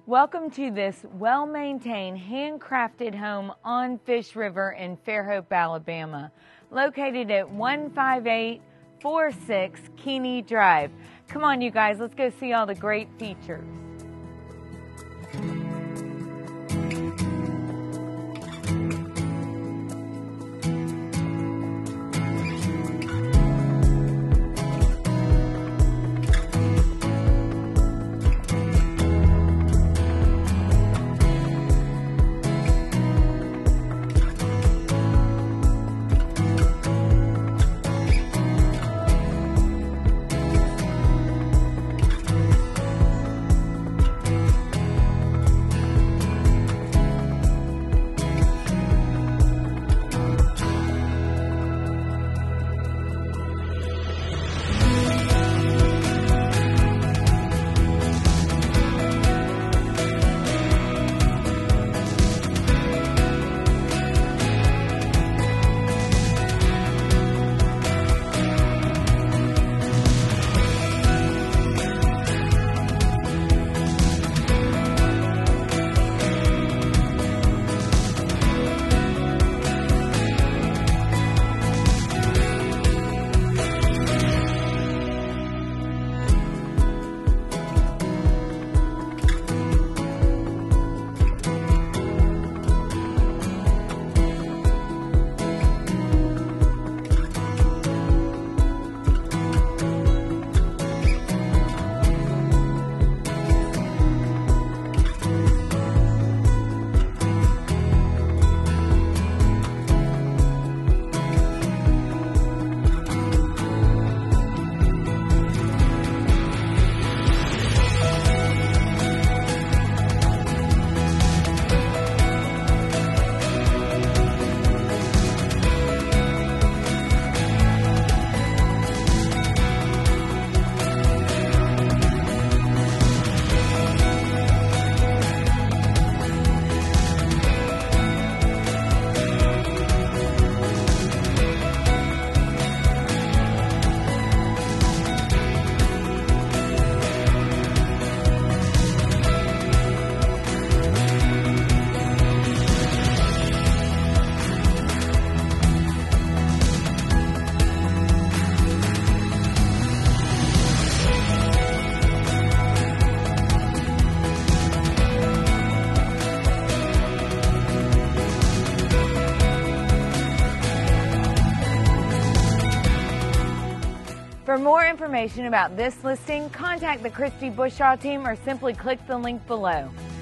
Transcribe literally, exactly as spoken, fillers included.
Welcome to this well-maintained, handcrafted home on Fish River in Fairhope, Alabama, located at one five eight four six Keeney Drive. Come on, you guys, let's go see all the great features. For more information about this listing, contact the Kristy Bushaw team or simply click the link below.